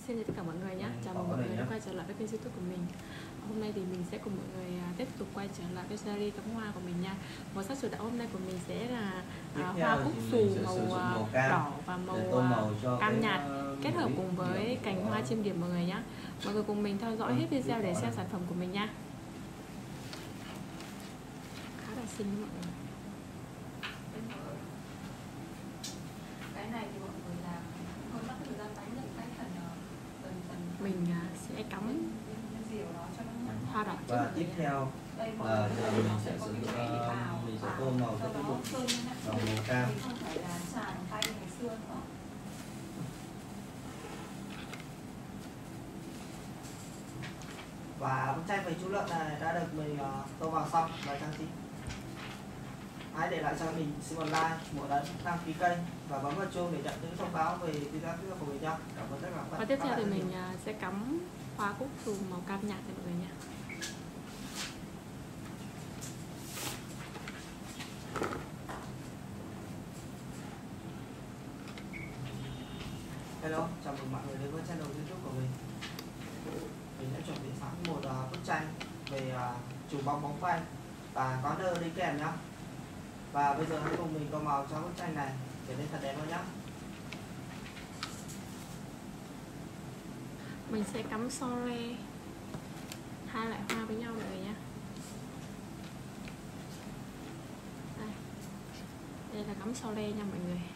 Xin chào tất cả mọi người nhé. Chào mừng mọi người đã quay trở lại với kênh YouTube của mình. Hôm nay thì mình sẽ cùng mọi người tiếp tục quay trở lại cái series cắm hoa của mình nha. Màu sắc chủ đạo hôm nay của mình sẽ là hoa cúc xù màu đỏ và màu cam nhạt kết hợp cùng với cành hoa chim điểm mọi người nhé. Mọi người cùng mình theo dõi hết video để xem sản phẩm của mình nha. Khá là xinh mọi người. Cái này thì mọi người làm hơi mất thời gian đánh những cái phần mình sẽ cắm hoa đỏ trước. Và tiếp theo là mình sẽ sử dụng mình sẽ tô màu cho cái bụng màu cam. không phải là tràn tay ngày xưa nữa. Và bức tranh về chú lợn này đã được mình tô vào xong và trang trí. Hãy để lại cho mình xin một like, một ấn đăng ký kênh và bấm vào chuông để nhận những thông báo về video tiếp theo của mình nhé. Cảm ơn tất cả các bạn. Và tiếp theo thì mình sẽ cắm hoa cúc xù màu cam nhạt cho mọi người nha. Hello, chào mừng mọi người đến với channel YouTube của mình. Mình đã chuẩn bị sẵn một bức tranh về chùm bóng quay và có nơ đi kèm nhé. Và bây giờ hãy cùng mình tô màu cho bức tranh này trở nên thật đẹp hơn nhé. Mình sẽ cắm sore hai loại hoa với nhau mọi người nha. Đây là cắm sore nha mọi người.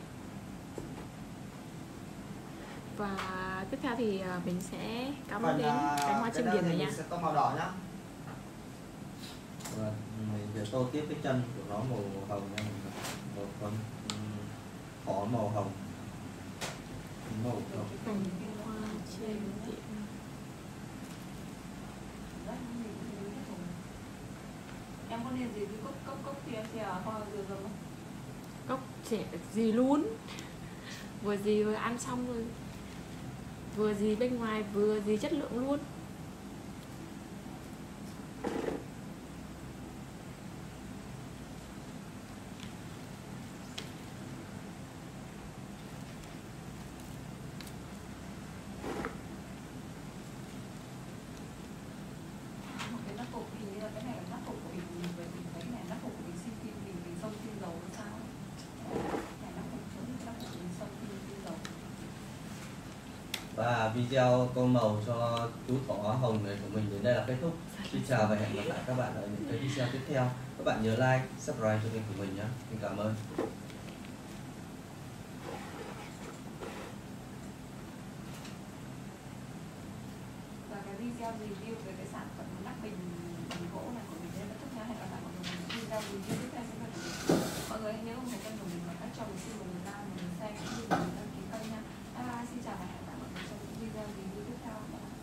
Và tiếp theo thì mình sẽ cắm đến cánh hoa chim điểm này nha. Mình sẽ tô màu đỏ nhá. Và mình sẽ tô tiếp cái chân của nó màu hồng nha, màu phấn có màu hồng, màu hồng. Cành hoa chim điểm. Em có nên gì với cốc kia hoa dừa không? Cốc trẻ gì luôn. Vừa gì vừa ăn xong rồi. Vừa gì bên ngoài vừa gì chất lượng luôn. Một cái nắp cục hình như là cái này là nắp cục của mình về mình thấy này nắp cục của mình xin phim mình sông phim dầu hay sao? Này nắp cục của mình sông phim dầu. Và video tô màu cho chú thỏ hồng này của mình đến đây là kết thúc. Xin chào và hẹn gặp lại các bạn ở những cái video tiếp theo. Các bạn nhớ like, subscribe cho kênh của mình nhé. Xin cảm ơn. Và cái video review về cái sản phẩm nắp bình gỗ này của mình đến kết thúc nha. Hẹn gặp lại mọi người trong video review tiếp theo sẽ là của mình. Mọi người hãy nhớ ủng hộ kênh của mình bằng cách cho mình xin một like, một share cũng như một đăng ký kênh nha. Bye bye, xin chào và hẹn gặp lại mọi người trong những video review tiếp theo. Bye bye.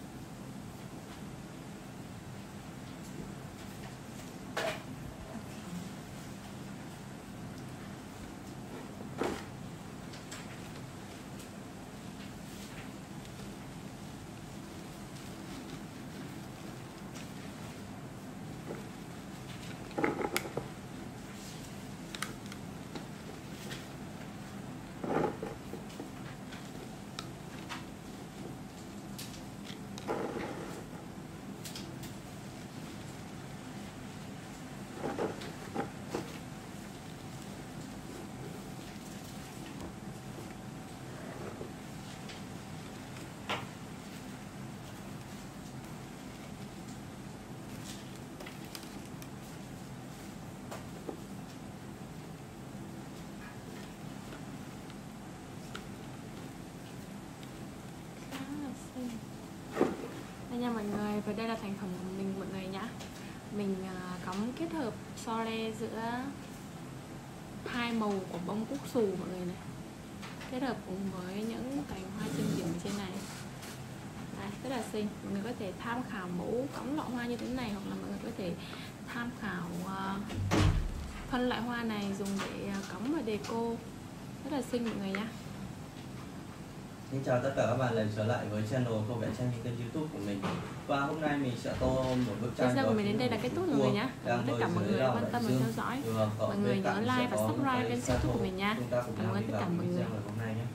Đây nha mọi người, và đây là thành phẩm của mình mọi người nhá. Mình cắm kết hợp sole giữa hai màu của bông cúc xù mọi người này, kết hợp cùng với những cành hoa chim điểm ở trên này. Đấy, rất là xinh. Mọi người có thể tham khảo mẫu cắm lọ hoa như thế này, hoặc là mọi người có thể tham khảo phân loại hoa này dùng để cắm vào deco. Rất là xinh mọi người nhá. Xin chào tất cả các bạn lại trở lại với channel Tô Vẽ Tranh trên kênh YouTube của mình. Và hôm nay mình sẽ tô một bức tranh. Video của mình đến đây là kết thúc rồi nhá. Cảm ơn tất cả mọi người đã quan tâm và theo dõi. Mọi người nhớ like và subscribe kênh YouTube của mình nha. Cảm ơn tất cả mọi người.